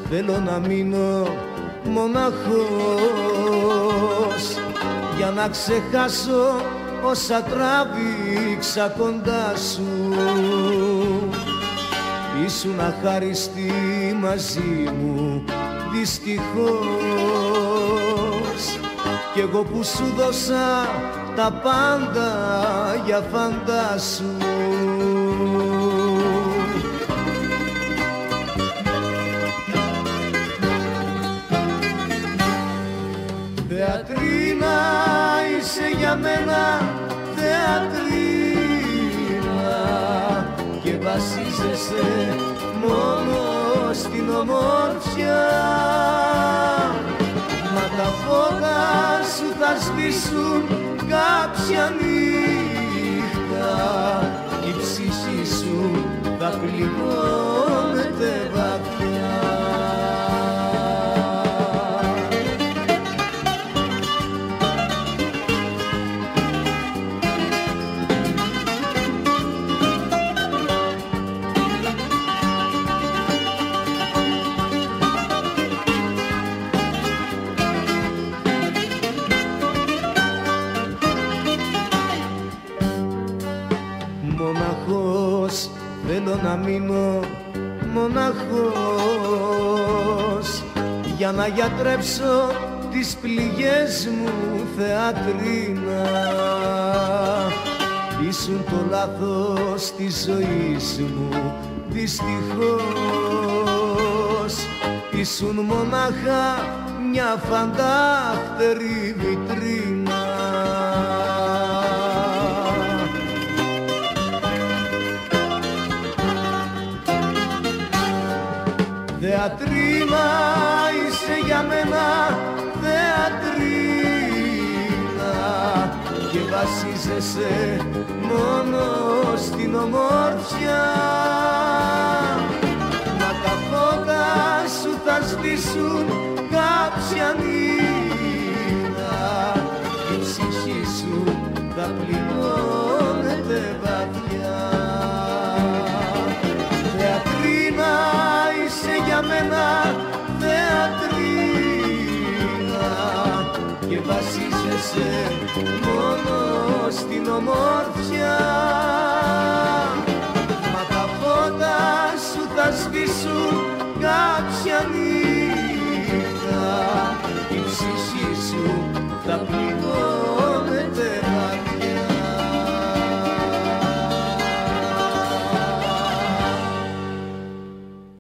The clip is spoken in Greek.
θέλω να μείνω μοναχός για να ξεχάσω όσα τράβηξα κοντά σου. Ήσουν αχάριστη μαζί μου δυστυχώς κι εγώ που σου δώσα τα πάντα για φαντάσου. Θεατρίνα είσαι για μένα, θεατρίνα, και βασίζεσαι μόνο στην ομορφιά. Μα τα φώτα σου θα σβήσουν κάποια νύχτα κι η ψυχή σου θα πληγώνεται βαθιά. Μοναχός, θέλω να μείνω μοναχός για να γιατρέψω τις πληγές μου, θεατρίνα. Ήσουν το λάθος της ζωής μου δυστυχώς. Ήσουν μονάχα μια φαντάχτερη βιτρίνα. Θεατρίνα είσαι για μένα, θεατρίνα, και βασίζεσαι μόνο στην ομορφιά. Μα τα φώτα σου θα σβήσουν κάποια νύχτα η ψυχή σου θα πληγώνεται βαθιά. Θεατρίνα είσαι για μένα, θεατρίνα, και βασίζεσαι μόνο στην ομορφιά. Μα τα φώτα σου θα σβήσουν κάποια νύχτα η ψυχή σου θα πληγώνεται.